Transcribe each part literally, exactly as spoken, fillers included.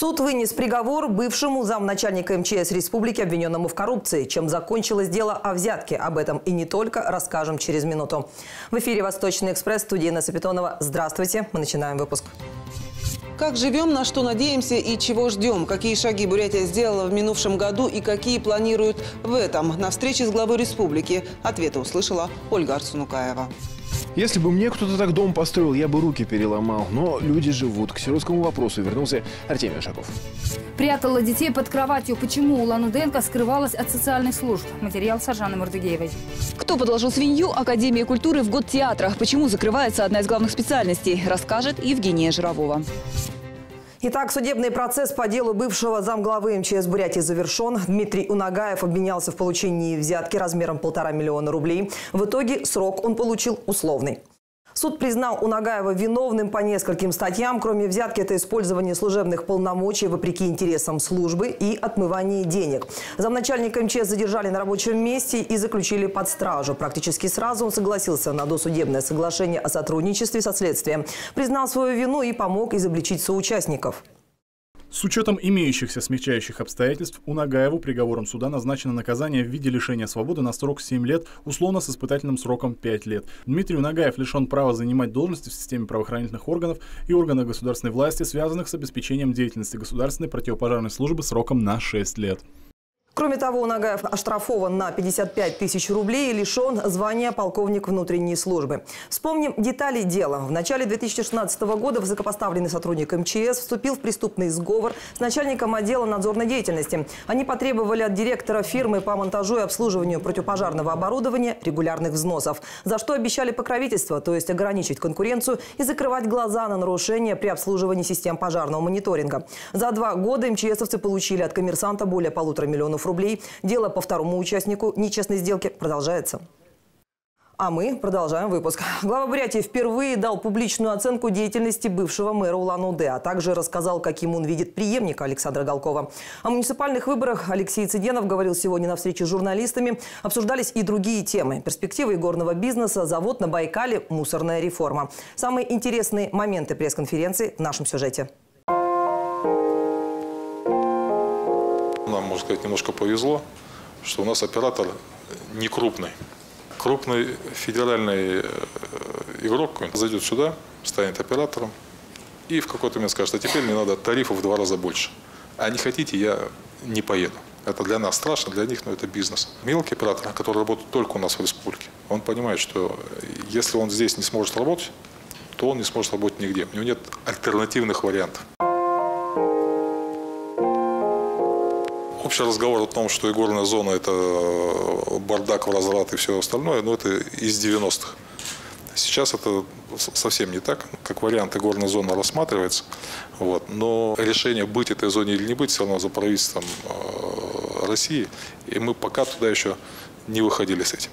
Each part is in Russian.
Суд вынес приговор бывшему замначальника эм че эс республики, обвиненному в коррупции. Чем закончилось дело о взятке? Об этом и не только расскажем через минуту. В эфире «Восточный экспресс», студия Инна Сапитонова. Здравствуйте, мы начинаем выпуск. Как живем, на что надеемся и чего ждем? Какие шаги Бурятия сделала в минувшем году и какие планирует в этом? На встрече с главой республики ответы услышала Ольга Арсунукаева. Если бы мне кто-то так дом построил, я бы руки переломал. Но люди живут. К сиротскому вопросу вернулся Артемий Ушаков. Прятала детей под кроватью. Почему Улан-Удэнка скрывалась от социальных служб? Материал Сажаны Мурдыгеевой. Кто подложил свинью Академии культуры в год театра? Почему закрывается одна из главных специальностей? Расскажет Евгения Жировова. Итак, судебный процесс по делу бывшего замглавы эм че эс Бурятии завершен. Дмитрий Унагаев обвинялся в получении взятки размером полтора миллиона рублей. В итоге срок он получил условный. Суд признал Унагаева виновным по нескольким статьям. Кроме взятки, это использование служебных полномочий вопреки интересам службы и отмывание денег. Замначальника эм че эс задержали на рабочем месте и заключили под стражу. Практически сразу он согласился на досудебное соглашение о сотрудничестве со следствием. Признал свою вину и помог изобличить соучастников. С учетом имеющихся смягчающих обстоятельств, Унагаеву приговором суда назначено наказание в виде лишения свободы на срок семь лет, условно с испытательным сроком пять лет. Дмитрий Унагаев лишен права занимать должности в системе правоохранительных органов и органах государственной власти, связанных с обеспечением деятельности государственной противопожарной службы сроком на шесть лет. Кроме того, Унагаев оштрафован на пятьдесят пять тысяч рублей и лишен звания полковник внутренней службы. Вспомним детали дела. В начале две тысячи шестнадцатого года высокопоставленный сотрудник эм че эс вступил в преступный сговор с начальником отдела надзорной деятельности. Они потребовали от директора фирмы по монтажу и обслуживанию противопожарного оборудования регулярных взносов, за что обещали покровительство, то есть ограничить конкуренцию и закрывать глаза на нарушения при обслуживании систем пожарного мониторинга. За два года эм че эсовцы получили от коммерсанта более полутора миллионов рублей. Дело по второму участнику нечестной сделки продолжается. А мы продолжаем выпуск. Глава Бурятии впервые дал публичную оценку деятельности бывшего мэра Улан-Удэ, а также рассказал, каким он видит преемника Александра Галкова. О муниципальных выборах Алексей Цыденов говорил сегодня на встрече с журналистами. Обсуждались и другие темы. Перспективы игорного бизнеса, завод на Байкале, мусорная реформа. Самые интересные моменты пресс-конференции в нашем сюжете. Нам, можно сказать, немножко повезло, что у нас оператор не крупный. Крупный федеральный игрок зайдет сюда, станет оператором и в какой-то момент скажет: а теперь мне надо тарифов в два раза больше. А не хотите, я не поеду. Это для нас страшно, для них, но это бизнес. Мелкий оператор, который работает только у нас в республике, он понимает, что если он здесь не сможет работать, то он не сможет работать нигде. У него нет альтернативных вариантов. Общий разговор о том, что игорная зона – это бардак, разврат и все остальное, но это из девяностых. Сейчас это совсем не так. Как вариант, игорная зона рассматривается. Вот. Но решение, быть этой зоне или не быть, все равно за правительством России. И мы пока туда еще не выходили с этим.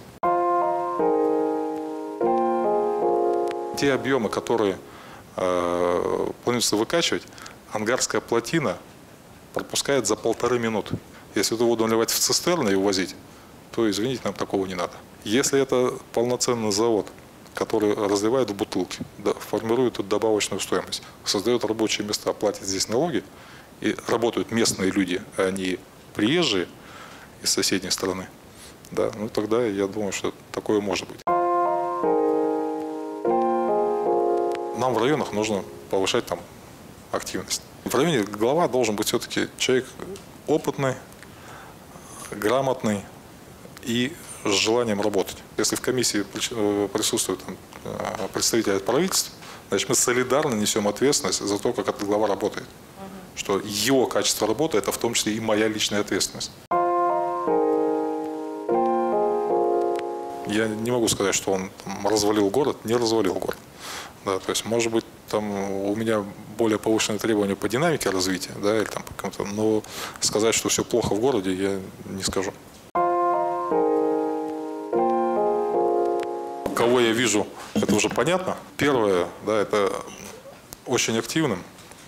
Те объемы, которые э, планируется выкачивать, Ангарская плотина пропускает за полторы минуты. Если эту воду наливать в цистерны и увозить, то, извините, нам такого не надо. Если это полноценный завод, который разливает в бутылки, да, формирует тут добавочную стоимость, создает рабочие места, платит здесь налоги, и работают местные люди, а не приезжие из соседней страны, да, ну тогда я думаю, что такое может быть. Нам в районах нужно повышать там активность. В районе глава должен быть все-таки человек опытный, грамотный и с желанием работать. Если в комиссии присутствует представитель правительства, значит, мы солидарно несем ответственность за то, как этот глава работает. Uh-huh. Что его качество работы – это в том числе и моя личная ответственность. Я не могу сказать, что он там развалил город, не развалил город. Да, то есть, может быть, там у меня более повышенные требования по динамике развития, да, или там по какому-то, но сказать, что все плохо в городе, я не скажу. Кого я вижу, это уже понятно. Первое, да, это очень активным,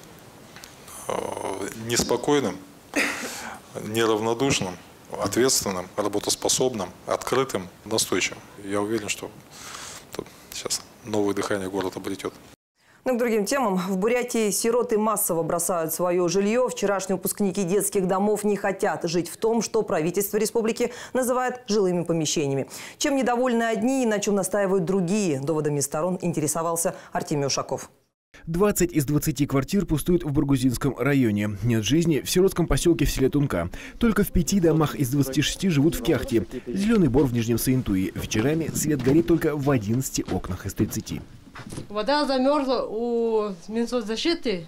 неспокойным, неравнодушным, ответственным, работоспособным, открытым, настойчивым. Я уверен, что тут сейчас новое дыхание город обретет. Но к другим темам. В Бурятии сироты массово бросают свое жилье. Вчерашние выпускники детских домов не хотят жить в том, что правительство республики называет жилыми помещениями. Чем недовольны одни и на чем настаивают другие? Доводами сторон интересовался Артемий Ушаков. двадцать из двадцати квартир пустуют в Баргузинском районе. Нет жизни в сиротском поселке в селе Тунка. Только в пяти домах из двадцати шести живут в Кяхте. Зеленый Бор в Нижнем Саинтуе. Вечерами свет горит только в одиннадцати окнах из тридцати. Вода замерзла у Минсоцзащиты.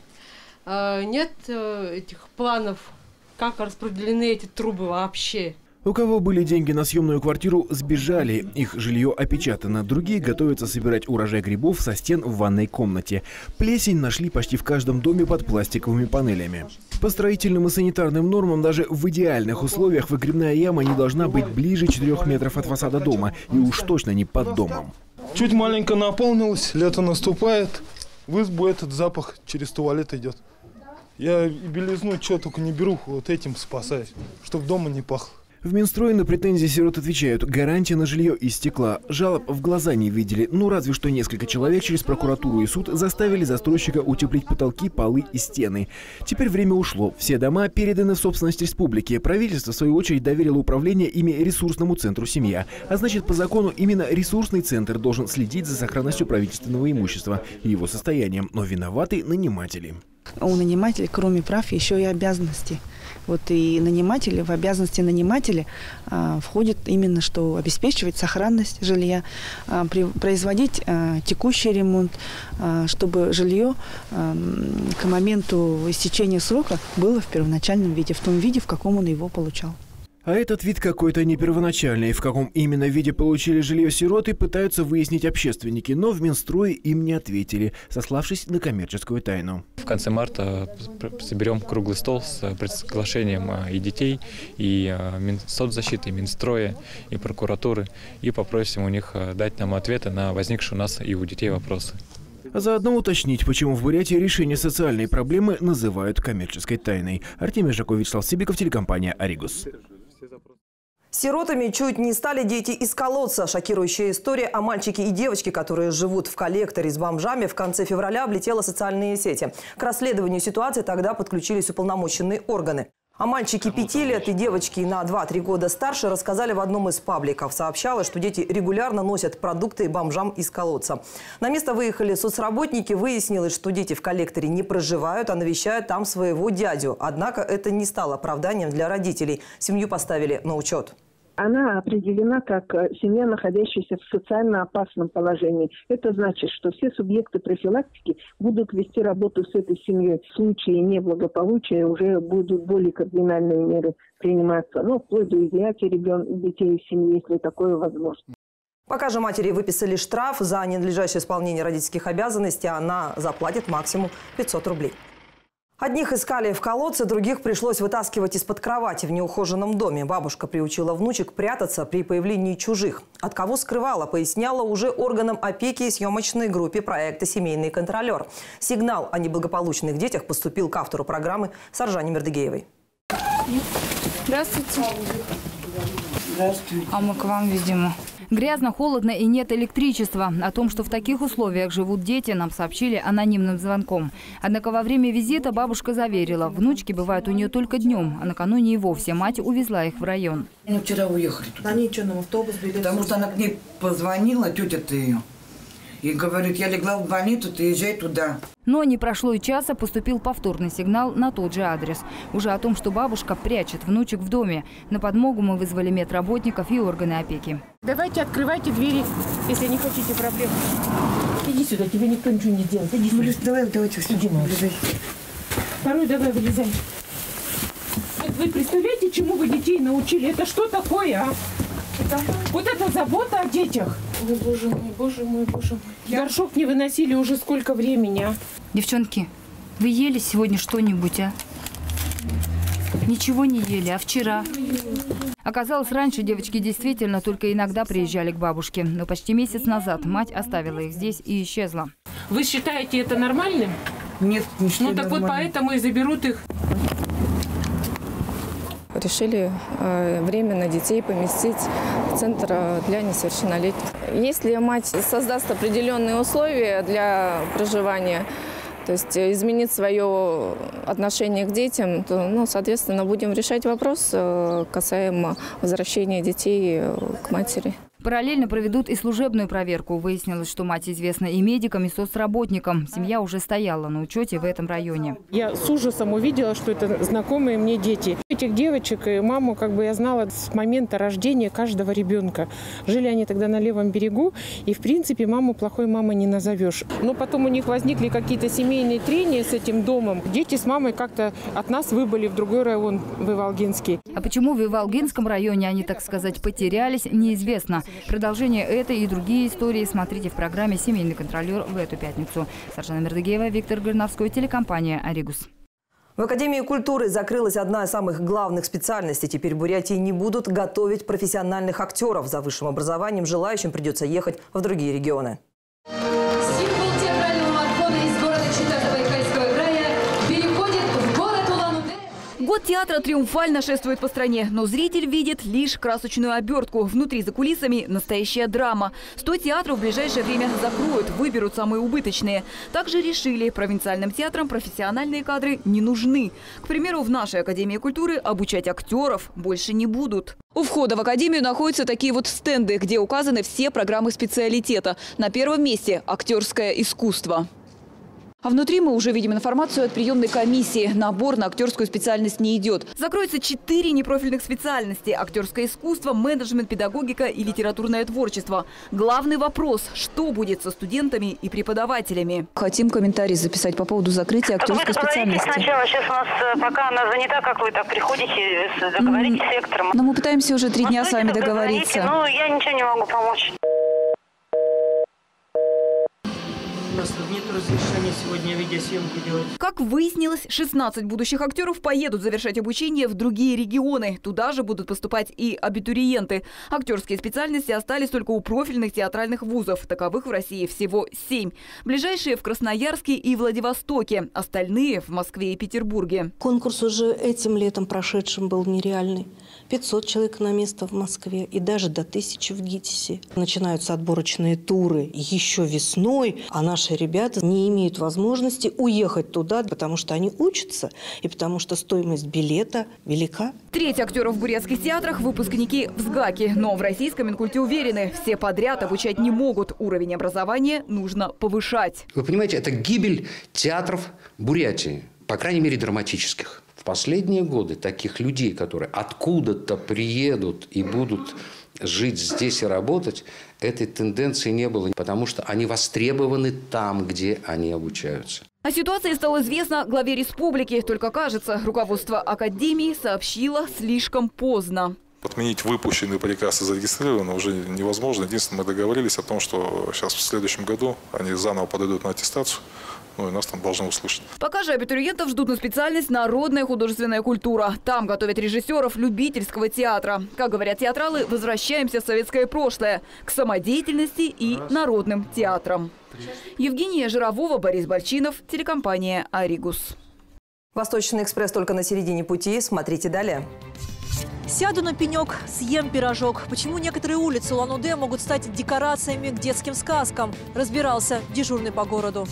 Нет этих планов, как распределены эти трубы вообще. У кого были деньги на съемную квартиру, сбежали. Их жилье опечатано. Другие готовятся собирать урожай грибов со стен в ванной комнате. Плесень нашли почти в каждом доме под пластиковыми панелями. По строительным и санитарным нормам даже в идеальных условиях выгребная яма не должна быть ближе четырёх метров от фасада дома. И уж точно не под домом. Чуть маленько наполнилось, лето наступает. В избу этот запах через туалет идет. Я белизну что только не беру, вот этим спасаюсь, чтобы дома не пахло. В Минстрое на претензии сирот отвечают: гарантия на жилье из стекла. Жалоб в глаза не видели. Ну, разве что несколько человек через прокуратуру и суд заставили застройщика утеплить потолки, полы и стены. Теперь время ушло. Все дома переданы в собственность республики. Правительство, в свою очередь, доверило управление ими ресурсному центру «Семья». А значит, по закону именно ресурсный центр должен следить за сохранностью правительственного имущества и его состоянием. Но виноваты наниматели. У нанимателей, кроме прав, еще и обязанности. Вот и наниматели, в обязанности нанимателя а, входит именно, что обеспечивать сохранность жилья, а, при, производить а, текущий ремонт, а, чтобы жилье а, к моменту истечения срока было в первоначальном виде, в том виде, в каком он его получал. А этот вид какой-то не первоначальный. В каком именно виде получили жилье сироты, пытаются выяснить общественники. Но в Минстрое им не ответили, сославшись на коммерческую тайну. В конце марта соберем круглый стол с приглашением и детей, и Минсоцзащиты, и Минстроя, и прокуратуры, и попросим у них дать нам ответы на возникшие у нас и у детей вопросы. А заодно уточнить, почему в Бурятии решение социальной проблемы называют коммерческой тайной. Артемий Ушаков, Вячеслав Сибиков, телекомпания «Аригус». Сиротами чуть не стали дети из колодца. Шокирующая история о мальчике и девочке, которые живут в коллекторе с бомжами, в конце февраля облетела социальные сети. К расследованию ситуации тогда подключились уполномоченные органы. О мальчике пяти лет и девочке на два-три года старше рассказали в одном из пабликов. Сообщалось, что дети регулярно носят продукты бомжам из колодца. На место выехали соцработники. Выяснилось, что дети в коллекторе не проживают, а навещают там своего дядю. Однако это не стало оправданием для родителей. Семью поставили на учет. Она определена как семья, находящаяся в социально опасном положении. Это значит, что все субъекты профилактики будут вести работу с этой семьей. В случае неблагополучия уже будут более кардинальные меры приниматься. Ну, вплоть до изъятия ребенка, детей из семьи, если такое возможно. Пока же матери выписали штраф за ненадлежащее исполнение родительских обязанностей, она заплатит максимум пятьсот рублей. Одних искали в колодце, других пришлось вытаскивать из-под кровати в неухоженном доме. Бабушка приучила внучек прятаться при появлении чужих. От кого скрывала, поясняла уже органам опеки и съемочной группе проекта «Семейный контролер». Сигнал о неблагополучных детях поступил к автору программы Саржане Мердыгеевой. Здравствуйте. Здравствуйте. А мы к вам, видимо. Грязно, холодно и нет электричества. О том, что в таких условиях живут дети, нам сообщили анонимным звонком. Однако во время визита бабушка заверила, внучки бывают у нее только днем, а накануне и вовсе мать увезла их в район. Они вчера уехали туда. Они что, на автобус билет? Потому что она к ней позвонила, тетя-то ее, и говорит: я легла в больницу, ты езжай туда. Но не прошло и часа, поступил повторный сигнал на тот же адрес. Уже о том, что бабушка прячет внучек в доме. На подмогу мы вызвали медработников и органы опеки. Давайте открывайте двери, если не хотите проблем. Иди сюда, тебе никто ничего не сделает. Иди сюда. Малюш, давай, давайте все. Иди, вылезай. Второй, давай, вылезай. Вы представляете, чему вы детей научили? Это что такое, а? Это... Вот это забота о детях. Ой, боже мой, боже мой, боже мой. Я... Горшок не выносили уже сколько времени, а? Девчонки, вы ели сегодня что-нибудь, а? Ничего не ели, а вчера? Оказалось, раньше девочки действительно только иногда приезжали к бабушке. Но почти месяц назад мать оставила их здесь и исчезла. Вы считаете это нормальным? Нет, не считаю. Ну так нормально. Вот поэтому и заберут их. решили временно детей поместить в центр для несовершеннолетних. Если мать создаст определенные условия для проживания, то есть изменить свое отношение к детям, то, ну, соответственно, будем решать вопрос касаемо возвращения детей к матери. Параллельно проведут и служебную проверку. Выяснилось, что мать известна и медикам, и соцработникам. Семья уже стояла на учете в этом районе. Я с ужасом увидела, что это знакомые мне дети. Этих девочек и маму как бы я знала с момента рождения каждого ребенка. Жили они тогда на левом берегу, и в принципе маму плохой мамой не назовешь. Но потом у них возникли какие-то семейные трения с этим домом. Дети с мамой как-то от нас выбыли в другой район, в Иволгинский. А почему в Иволгинском районе они, так сказать, потерялись, неизвестно. Продолжение этой и другие истории смотрите в программе «Семейный контролер» в эту пятницу. Саржана Мердыгеева, Виктор Горновской, телекомпания «Аригус». В Академии культуры закрылась одна из самых главных специальностей. Теперь в Бурятии не будут готовить профессиональных актеров. За высшим образованием желающим придется ехать в другие регионы. Год театра триумфально шествует по стране, но зритель видит лишь красочную обертку. Внутри, за кулисами, настоящая драма. сто театров в ближайшее время закроют, выберут самые убыточные. Также решили, провинциальным театрам профессиональные кадры не нужны. К примеру, в нашей Академии культуры обучать актеров больше не будут. У входа в Академию находятся такие вот стенды, где указаны все программы специалитета. На первом месте – актерское искусство. А внутри мы уже видим информацию от приемной комиссии. Набор на актерскую специальность не идет. Закроются четыре непрофильных специальности – актерское искусство, менеджмент, педагогика и литературное творчество. Главный вопрос – что будет со студентами и преподавателями? Хотим комментарий записать по поводу закрытия актерской специальности. Сначала, сейчас у нас, пока она занята, как вы так приходите, договоритесь с сектором. Но мы пытаемся уже три дня с вами договориться. Ну, я ничего не могу помочь. У нас нет разрешения сегодня видеосъемку делать. Как выяснилось, шестнадцать будущих актеров поедут завершать обучение в другие регионы. Туда же будут поступать и абитуриенты. Актерские специальности остались только у профильных театральных вузов. Таковых в России всего семь. Ближайшие в Красноярске и Владивостоке. Остальные в Москве и Петербурге. Конкурс уже этим летом прошедшим был нереальный. пятьсот человек на место в Москве и даже до тысячи в ГИТИСе. Начинаются отборочные туры еще весной, а наши ребята не имеют возможности уехать туда, потому что они учатся и потому что стоимость билета велика. Треть актеров в бурятских театрах – выпускники ВСГАКи. Но в российском Минкульте уверены, все подряд обучать не могут. Уровень образования нужно повышать. Вы понимаете, это гибель театров Бурятии, по крайней мере драматических. В последние годы таких людей, которые откуда-то приедут и будут жить здесь и работать, этой тенденции не было, потому что они востребованы там, где они обучаются. О ситуации стало известно главе республики. Только, кажется, руководство Академии сообщило слишком поздно. Отменить выпущенный приказ и зарегистрированный уже невозможно. Единственное, мы договорились о том, что сейчас в следующем году они заново подойдут на аттестацию. Ну и нас там должны услышать. Пока же абитуриентов ждут на специальность «Народная художественная культура». Там готовят режиссеров любительского театра. Как говорят театралы, возвращаемся в советское прошлое, к самодеятельности и народным театрам. Евгения Жировова, Борис Бальчинов, телекомпания «Аригус». Восточный экспресс только на середине пути. Смотрите далее. Сяду на пенек, съем пирожок. Почему некоторые улицы Улан-Удэ могут стать декорациями к детским сказкам? Разбирался дежурный по городу.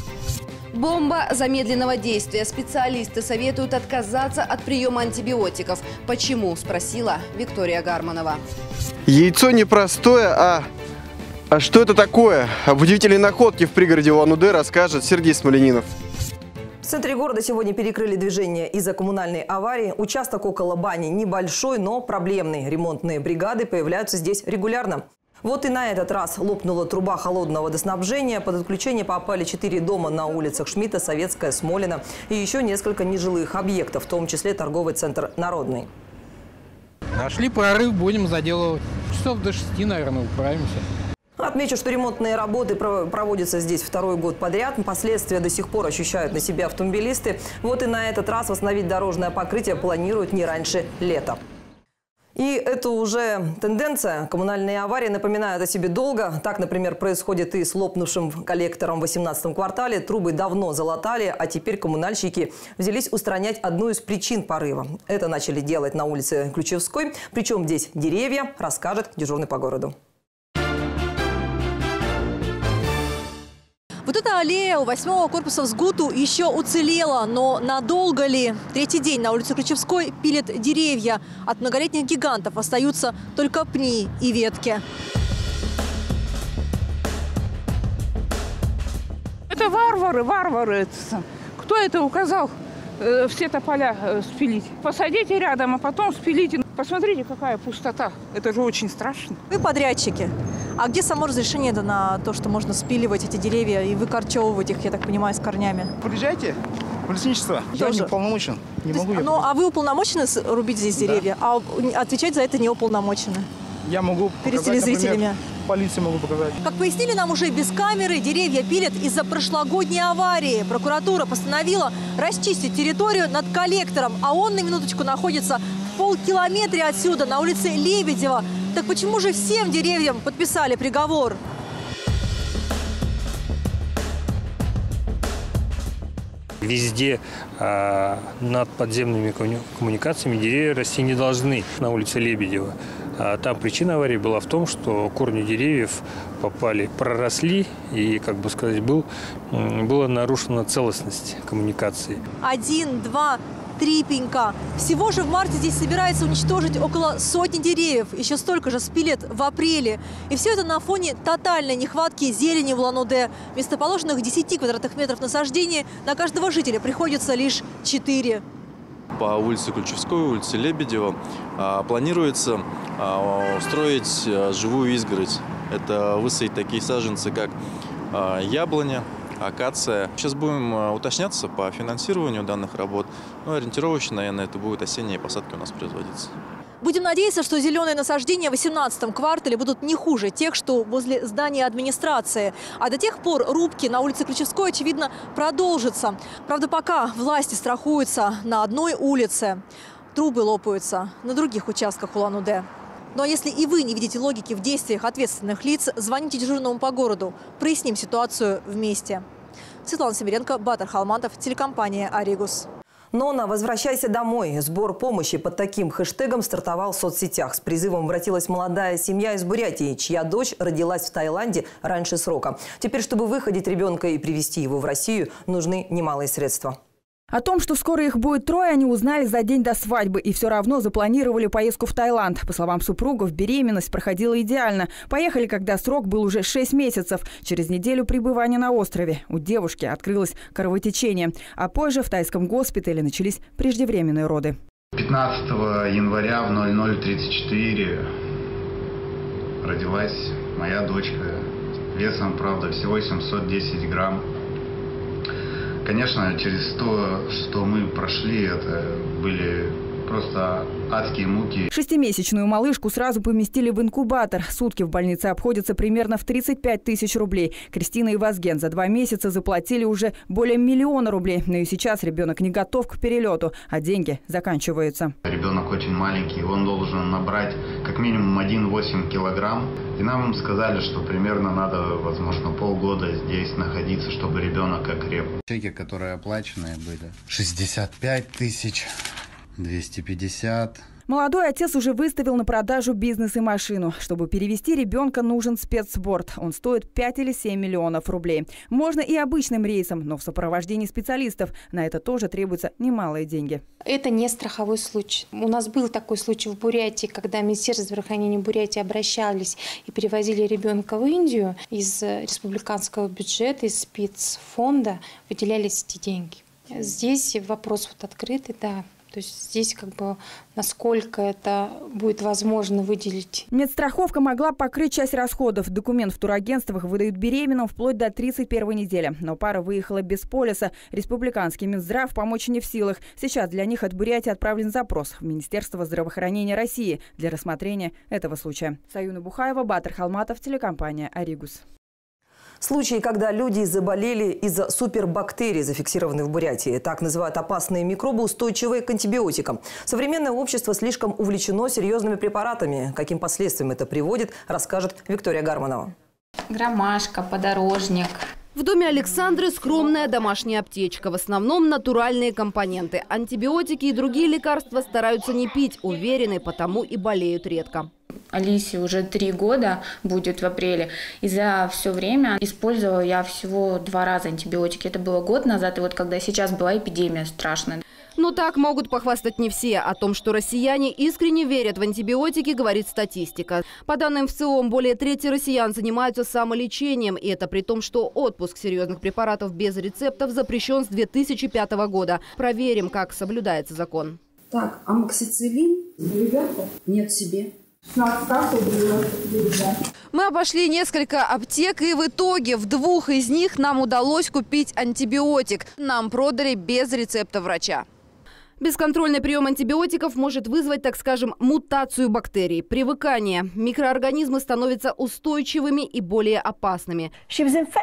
Бомба замедленного действия. Специалисты советуют отказаться от приема антибиотиков. Почему? Спросила Виктория Гарманова. Яйцо не простое, а... А что это такое? Об удивительной находке в пригороде Улан-Удэ расскажет Сергей Смоленинов. В центре города сегодня перекрыли движение из-за коммунальной аварии. Участок около бани небольшой, но проблемный. Ремонтные бригады появляются здесь регулярно. Вот и на этот раз лопнула труба холодного водоснабжения. Под отключение попали четыре дома на улицах Шмидта, Советская, Смолина и еще несколько нежилых объектов, в том числе торговый центр «Народный». Нашли прорыв, будем заделывать. Часов до шести, наверное, управимся. Отмечу, что ремонтные работы проводятся здесь второй год подряд. Последствия до сих пор ощущают на себе автомобилисты. Вот и на этот раз восстановить дорожное покрытие планируют не раньше лета. И это уже тенденция. Коммунальные аварии напоминают о себе долго. Так, например, происходит и с лопнувшим коллектором в восемнадцатом квартале. Трубы давно залатали, а теперь коммунальщики взялись устранять одну из причин порыва. Это начали делать на улице Ключевской. Причем здесь деревья, расскажет дежурный по городу. Вот эта аллея у восьмого корпуса в СГУТу еще уцелела, но надолго ли? Третий день на улице Ключевской пилят деревья. От многолетних гигантов остаются только пни и ветки. Это варвары, варвары. Кто это указал э, все тополя э, спилить? Посадите рядом, а потом спилите. Посмотрите, какая пустота. Это же очень страшно. Вы подрядчики. А где само разрешение на то, что можно спиливать эти деревья и выкорчевывать их, я так понимаю, с корнями? Приезжайте в лесничество. Я не уполномочен. Не могу. Ну, а вы уполномочены рубить здесь деревья, да. А отвечать за это не уполномочены? Я могу перед показать, телезрителями. Например, полиции могу показать. Как пояснили нам уже без камеры, деревья пилят из-за прошлогодней аварии. Прокуратура постановила расчистить территорию над коллектором, а он, на минуточку, находится в полкилометре отсюда, на улице Лебедева. Так почему же всем деревьям подписали приговор? Везде э, над подземными коммуникациями деревья расти не должны. На улице Лебедева. А там причина аварии была в том, что корни деревьев попали, проросли, и, как бы сказать, был, была нарушена целостность коммуникации. Один, два, три пенька. Всего же в марте здесь собирается уничтожить около сотни деревьев. Еще столько же спилят в апреле. И все это на фоне тотальной нехватки зелени в Улан-Удэ. Вместо положенных десяти квадратных метров насаждения на каждого жителя приходится лишь четыре. По улице Ключевской, улице Лебедева планируется устроить живую изгородь. Это высадить такие саженцы, как яблоня, акация. Сейчас будем уточняться по финансированию данных работ. Ну, ориентировочно, наверное, это будут осенние посадки у нас производиться. Будем надеяться, что зеленые насаждения в восемнадцатом квартале будут не хуже тех, что возле здания администрации. А до тех пор рубки на улице Ключевской, очевидно, продолжатся. Правда, пока власти страхуются на одной улице, трубы лопаются на других участках Улан-Удэ. Но если и вы не видите логики в действиях ответственных лиц, звоните дежурному по городу. Проясним ситуацию вместе. Светлана Семеренко, Батар Халматов, телекомпания «Аригус». Нона, возвращайся домой. Сбор помощи под таким хэштегом стартовал в соцсетях. С призывом обратилась молодая семья из Бурятии, чья дочь родилась в Таиланде раньше срока. Теперь, чтобы выходить ребенка и привезти его в Россию, нужны немалые средства. О том, что скоро их будет трое, они узнали за день до свадьбы и все равно запланировали поездку в Таиланд. По словам супругов, беременность проходила идеально. Поехали, когда срок был уже шесть месяцев. Через неделю пребывания на острове у девушки открылось кровотечение. А позже в тайском госпитале начались преждевременные роды. пятнадцатого января в ноль ноль тридцать четыре родилась моя дочка. Весом, правда, всего семьсот десять грамм. Конечно, через то, что мы прошли, это были просто адские муки. Шестимесячную малышку сразу поместили в инкубатор. Сутки в больнице обходятся примерно в тридцать пять тысяч рублей. Кристина и Вазген за два месяца заплатили уже более миллиона рублей. Но и сейчас ребенок не готов к перелету, а деньги заканчиваются. Ребенок очень маленький, он должен набрать как минимум один целых восемь десятых килограмм. И нам сказали, что примерно надо, возможно, полгода здесь находиться, чтобы ребенок окреп. Чеки, которые оплаченные были, шестьдесят пять тысяч, двести пятьдесят. Молодой отец уже выставил на продажу бизнес и машину. Чтобы перевести ребенка, нужен спецборд. Он стоит пять или семь миллионов рублей. Можно и обычным рейсом, но в сопровождении специалистов. На это тоже требуются немалые деньги. Это не страховой случай. У нас был такой случай в Бурятии, когда Министерство здравоохранения Бурятии обращались и перевозили ребенка в Индию. Из республиканского бюджета, из спецфонда выделялись эти деньги. Здесь вопрос вот открытый, да. То есть здесь как бы насколько это будет возможно выделить. Медстраховка могла покрыть часть расходов. Документ в турагентствах выдают беременным вплоть до тридцать первой недели. Но пара выехала без полиса. Республиканский Минздрав помочь не в силах. Сейчас для них от Бурятии отправлен запрос в Министерство здравоохранения России для рассмотрения этого случая. Саюна Бухаева, Батар Халматов, телекомпания «Аригус». Случаи, когда люди заболели из-за супербактерий, зафиксированы в Бурятии. Так называют опасные микробы, устойчивые к антибиотикам. Современное общество слишком увлечено серьезными препаратами. Каким последствиям это приводит, расскажет Виктория Гарманова. Громашка, подорожник. В доме Александры скромная домашняя аптечка. В основном натуральные компоненты. Антибиотики и другие лекарства стараются не пить. Уверены, потому и болеют редко. Алисе уже три года будет в апреле. И за все время использовала я всего два раза антибиотики. Это было год назад, и вот когда сейчас была эпидемия страшная. Но так могут похвастать не все. О том, что россияне искренне верят в антибиотики, говорит статистика. По данным ВЦИОМ, более трети россиян занимаются самолечением. И это при том, что отпуск серьезных препаратов без рецептов запрещен с две тысячи пятого года. Проверим, как соблюдается закон. Так, амоксициллин ребята нет себе. Мы обошли несколько аптек, и в итоге в двух из них нам удалось купить антибиотик. Нам продали без рецепта врача. Бесконтрольный прием антибиотиков может вызвать, так скажем, мутацию бактерий, привыкание. Микроорганизмы становятся устойчивыми и более опасными. В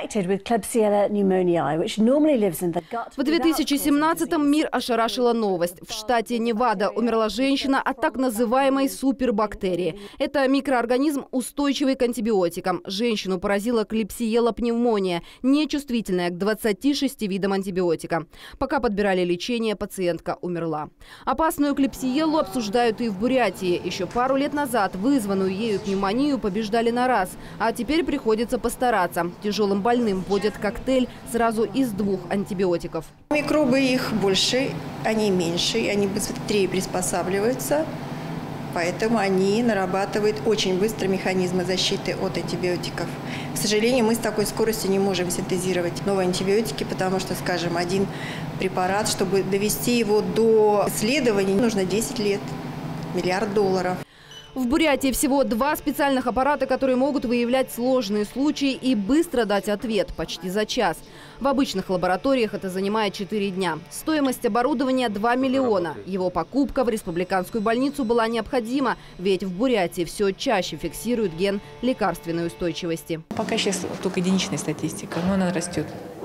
две тысячи семнадцатом мир ошарашила новость. В штате Невада умерла женщина от так называемой супербактерии. Это микроорганизм, устойчивый к антибиотикам. Женщину поразила клепсиела пневмония, нечувствительная к двадцати шести видам антибиотика. Пока подбирали лечение, пациентка умерла. Опасную клепсиеллу обсуждают и в Бурятии. Еще пару лет назад вызванную ею пневмонию побеждали на раз. А теперь приходится постараться. Тяжелым больным вводят коктейль сразу из двух антибиотиков. Микробы их больше, они меньше, они быстрее приспосабливаются. Поэтому они нарабатывают очень быстро механизмы защиты от антибиотиков. К сожалению, мы с такой скоростью не можем синтезировать новые антибиотики, потому что, скажем, один препарат, чтобы довести его до исследований, нужно десять лет, миллиард долларов. В Бурятии всего два специальных аппарата, которые могут выявлять сложные случаи и быстро дать ответ почти за час. В обычных лабораториях это занимает четыре дня. Стоимость оборудования – два миллиона. Его покупка в республиканскую больницу была необходима, ведь в Бурятии все чаще фиксируют ген лекарственной устойчивости. Пока сейчас только единичная статистика, но она растет.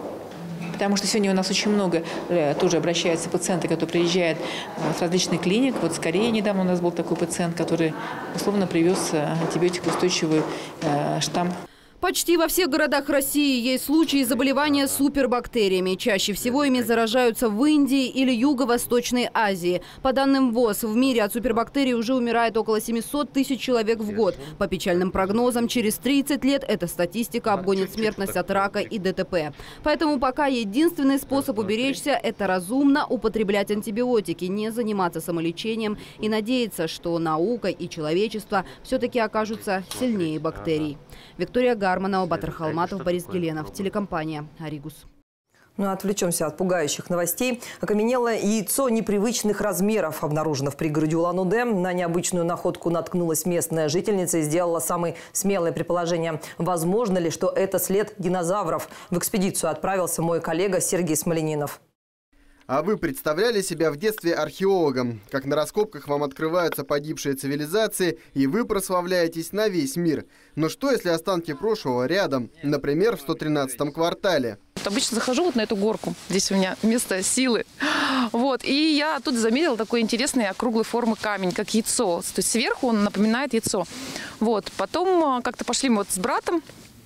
Потому что сегодня у нас очень много тоже обращаются пациенты, которые приезжают с различных клиник. Вот в Корее недавно у нас был такой пациент, который условно привез антибиотикоустойчивый штамм. Почти во всех городах России есть случаи заболевания супербактериями. Чаще всего ими заражаются в Индии или Юго-Восточной Азии. По данным ВОЗ, в мире от супербактерий уже умирает около семисот тысяч человек в год. По печальным прогнозам, через тридцать лет эта статистика обгонит смертность от рака и ДТП. Поэтому пока единственный способ уберечься – это разумно употреблять антибиотики, не заниматься самолечением и надеяться, что наука и человечество все-таки окажутся сильнее бактерий. Виктория Гарманова, Батыр Халматов, Борис Геленов, телекомпания «Аригус». Ну, отвлечемся от пугающих новостей. Окаменелое яйцо непривычных размеров обнаружено в пригороде Улан-Удэ. На необычную находку наткнулась местная жительница и сделала самые смелые предположения. Возможно ли, что это след динозавров? В экспедицию отправился мой коллега Сергей Смоленинов. А вы представляли себя в детстве археологом? Как на раскопках вам открываются погибшие цивилизации, и вы прославляетесь на весь мир. Но что, если останки прошлого рядом, например, в сто тринадцатом квартале? Обычно захожу вот на эту горку, здесь у меня место силы. Вот, и я тут заметила такой интересный округлой формы камень, как яйцо. То есть сверху он напоминает яйцо. Вот, потом как-то пошли мы вот с братом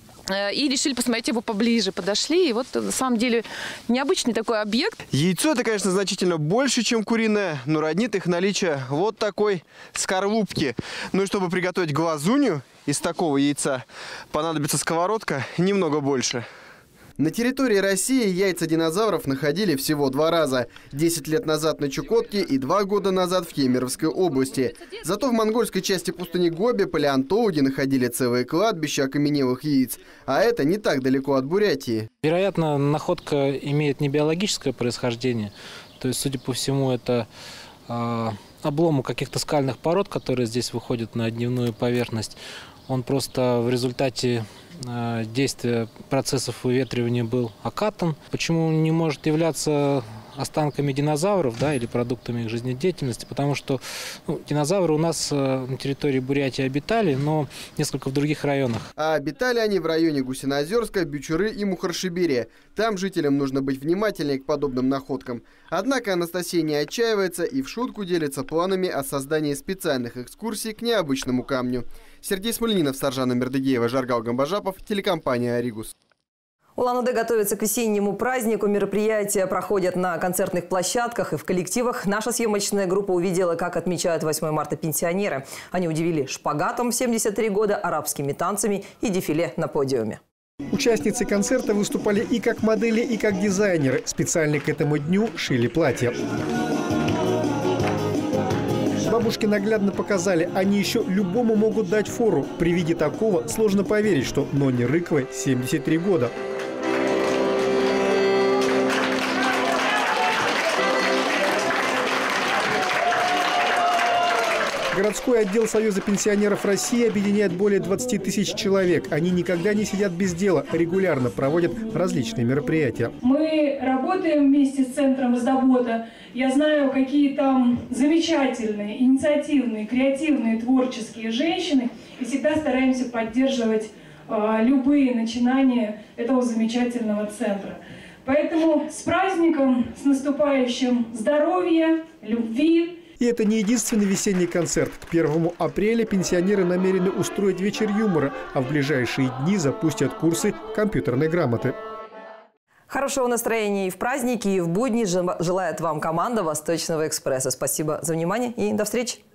и решили посмотреть его поближе. Подошли, и вот на самом деле необычный такой объект. Яйцо это, конечно, значительно больше, чем куриное, но роднит их наличие вот такой скорлупки. Ну и чтобы приготовить глазунью из такого яйца, понадобится сковородка немного больше. На территории России яйца динозавров находили всего два раза. Десять лет назад на Чукотке и два года назад в Кемеровской области. Зато в монгольской части пустыни Гоби палеонтологи находили целые кладбища окаменелых яиц. А это не так далеко от Бурятии. Вероятно, находка имеет не биологическое происхождение. То есть, судя по всему, это э, обломок каких-то скальных пород, которые здесь выходят на дневную поверхность. Он просто в результате действия процессов выветривания был окатан. Почему не может являться останками динозавров, да, или продуктами их жизнедеятельности, потому что ну, динозавры у нас на территории Бурятии обитали, но несколько в других районах. А обитали они в районе Гусиноозерска, Бичуры и Мухоршибирия. Там жителям нужно быть внимательнее к подобным находкам. Однако Анастасия не отчаивается и в шутку делится планами о создании специальных экскурсий к необычному камню. Сергей Смольнинов, Саржана Мердыгеева, Жаргал Гамбажапов, телекомпания «Аригус». Улан-Удэ готовится к весеннему празднику. Мероприятия проходят на концертных площадках и в коллективах. Наша съемочная группа увидела, как отмечают восьмое марта пенсионеры. Они удивили шпагатом в семьдесят три года, арабскими танцами и дефиле на подиуме. Участницы концерта выступали и как модели, и как дизайнеры. Специально к этому дню шили платья. Бабушки наглядно показали, они еще любому могут дать фору. При виде такого сложно поверить, что Ноне Рыковой семьдесят три года. Городской отдел Союза пенсионеров России объединяет более двадцати тысяч человек. Они никогда не сидят без дела, регулярно проводят различные мероприятия. Мы работаем вместе с Центром «Забота». Я знаю, какие там замечательные, инициативные, креативные, творческие женщины. И всегда стараемся поддерживать э, любые начинания этого замечательного центра. Поэтому с праздником, с наступающим здоровья, любви. И это не единственный весенний концерт. К первому апреля пенсионеры намерены устроить вечер юмора, а в ближайшие дни запустят курсы компьютерной грамоты. Хорошего настроения и в праздники, и в будни желает вам команда Восточного экспресса. Спасибо за внимание и до встречи.